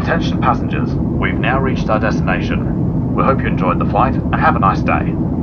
Attention passengers, we've now reached our destination. We hope you enjoyed the flight and have a nice day.